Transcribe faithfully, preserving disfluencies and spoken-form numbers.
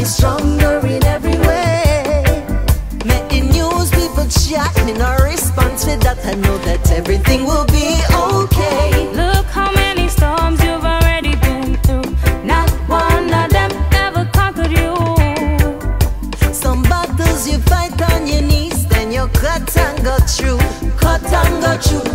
stronger in every way. Make the news people chat, me no response with that. I know that everything will be okay. Look how many storms you've already been through. Not one of them ever conquered you. Some battles you fight on your knees, then you cut and go through. Cut and go through.